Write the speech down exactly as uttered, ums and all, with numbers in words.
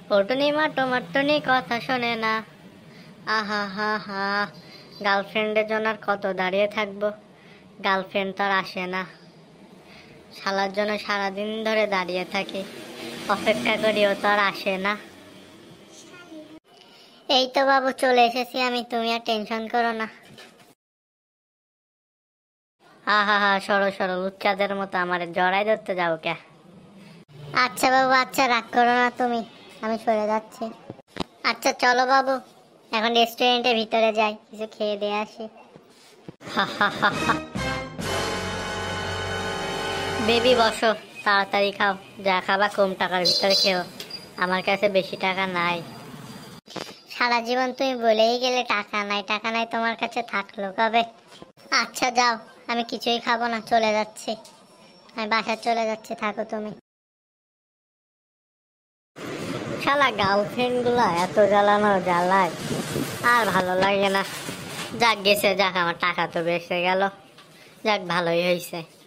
ওটুনি মাটো মাটুনি কথা শোনে না। আহা হা হা, গার্লফ্রেন্ডের জন্য আর কত দাঁড়িয়ে থাকবো, গার্লফ্রেন্ড তো আর আসে না। শালার জন্য সারাদিন ধরে দাঁড়িয়ে থাকি, অপেক্ষা করি, ও তো আর আসে না। এই তো বাবু চলে এসেছি আমি, তুমি আর টেনশন করো না। হা হা হা, সরো সরো, লুচ্চাদের মতো আমার জড়াই ধরতে যাও কে? আচ্ছা বাবু আচ্ছা, রাগ করো না তুমি, আমি সরে যাচ্ছি। আচ্ছা চলো বাবু, এখন রেস্টুরেন্টের ভিতরে যাই, কিছু খেয়ে দিয়ে আসি। বেবি বসো, তাড়াতাড়ি খাও, যা খাবা কম টাকার ভিতরে খেও, আমার কাছে বেশি টাকা নাই। সারা জীবন তুমি বলেই গেলে টাকা নাই টাকা নাই, তোমার কাছে থাকলো কবে? আচ্ছা যাও, আমি কিছুই খাবো না, চলে যাচ্ছি, আমি বাসায় চলে যাচ্ছি, থাকো তুমি। শালা গার্লফ্রেন্ড গুলা এত জ্বালানো জ্বালায়, আর ভালো লাগে না। যাক গেছে যাক, আমার টাকা তো বেঁচে গেল, যাক ভালোই হয়েছে।